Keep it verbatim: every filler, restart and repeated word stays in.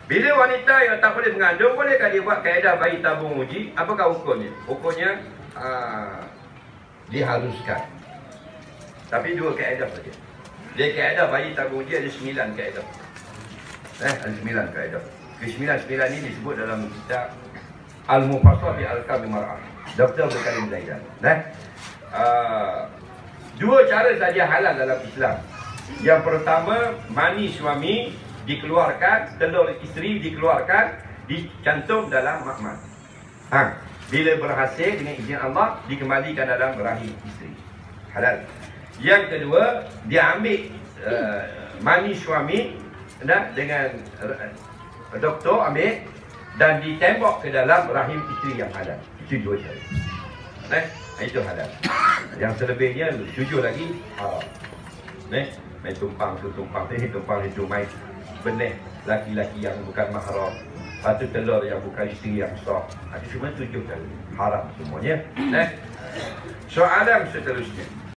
Bila wanita yang tak boleh mengandung, bolehkah dia buat kaedah bayi tabung uji? Apakah hukumnya? Hukumnya uh, diharuskan. Tapi dua kaedah saja. Dia kaedah bayi tabung uji ada sembilan kaedah. Eh, ada sembilan kaedah. Kesembilan-sembilan ini disebut dalam kitab Al-Mufassal bi Al-Kam Mar'ah. Doktor Berkarim Zaidan. Eh? Uh, dua cara saja halal dalam Islam. Yang pertama, mani suami dikeluarkan, telur isteri dikeluarkan, dicantum dalam makmal. Ha, bila berhasil dengan izin Allah, dikembalikan dalam rahim isteri. Halal. Yang kedua, dia ambil uh, mani suami nah, dengan uh, doktor ambil dan ditembak ke dalam rahim isteri yang halal. Itu dua cara. Nah, itu halal. Yang selebihnya tujuh lagi haram. Nah, main tumpang tu tumpang ni, tumpang itu main benih laki-laki yang bukan mahram, satu telur yang bukan isteri yang sah. Itu semua tujuh kali haram semuanya. Nah, soalan seterusnya.